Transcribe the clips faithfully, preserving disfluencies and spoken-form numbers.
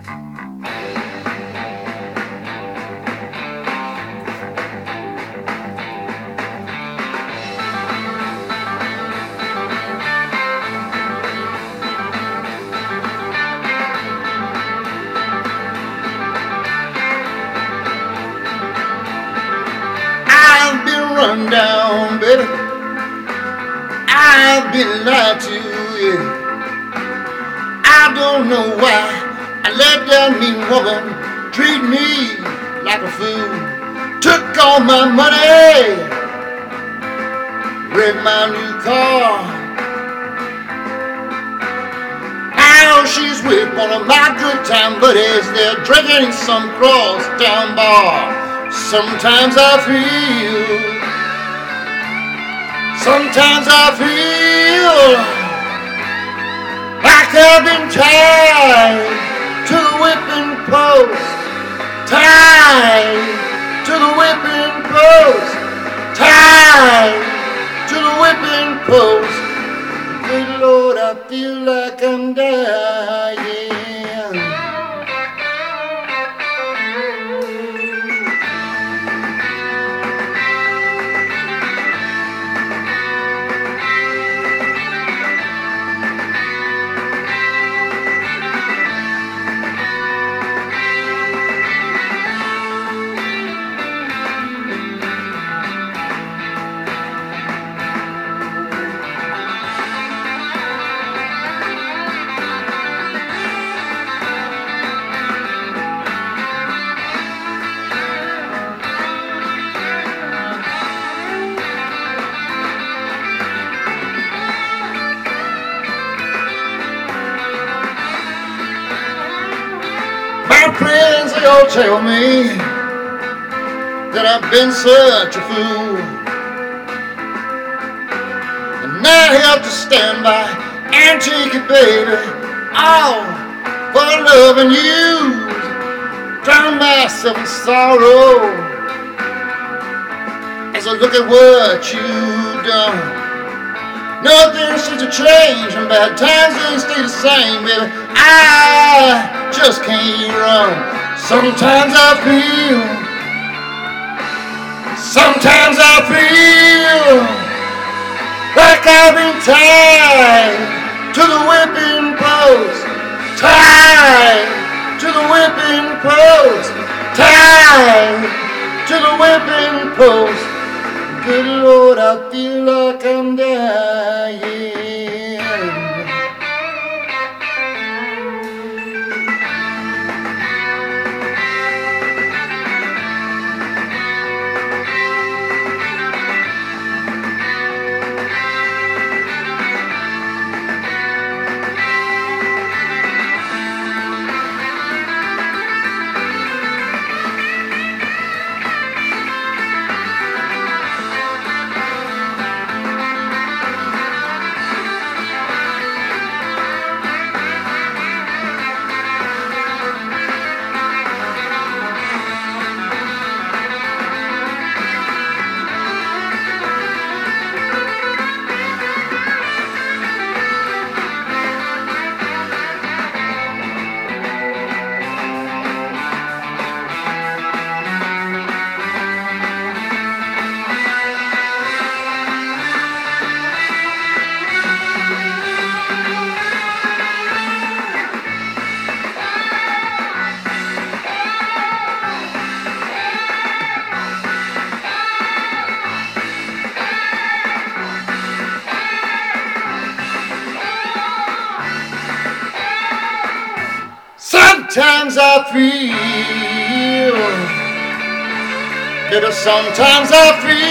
I've been run down, baby. I've been lied to, yeah. I don't know why I let that mean woman treat me like a fool. Took all my money, wrecked my new car. Now she's with one of my good time buddies. They're drinking in some crosstown bar. Sometimes I feel, sometimes I feel like I've been tied to the whipping post, tied to the whipping post, tied to the whipping post. Good Lord, I feel like I'm dying. My friends, they all tell me that I've been such a fool, and I have to stand by and take it, baby, all for loving you, drown myself in sorrow as I look at what you've done. Nothing seems to change, and bad times they stay the same, baby. I just can't run. Sometimes I feel, sometimes I feel like I've been tied to the whipping post, tied to the whipping post, tied to the whipping post. Good Lord, I feel like I'm dying. Sometimes I feel bitter, sometimes I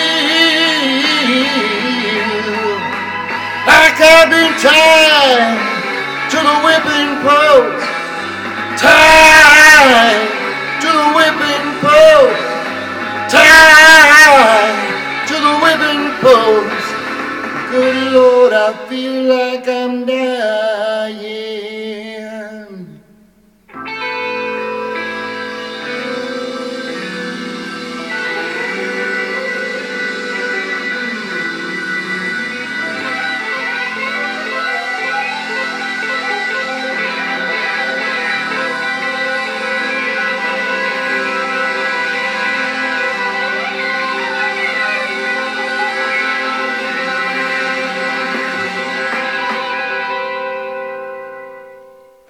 feel like I've been tied to the whipping post, tied to the whipping post, tied to the whipping post. Good Lord, I feel like I'm dying.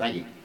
Thank you.